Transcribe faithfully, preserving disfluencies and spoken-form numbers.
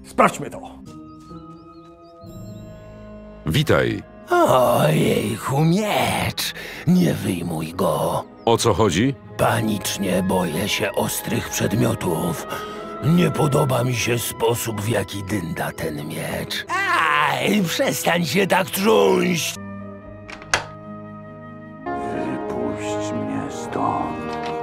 Sprawdźmy to. Witaj. Ojejku, miecz! Nie wyjmuj go. O co chodzi? Panicznie boję się ostrych przedmiotów. Nie podoba mi się sposób, w jaki dynda ten miecz. Aj, przestań się tak trząść! Wypuść mnie stąd.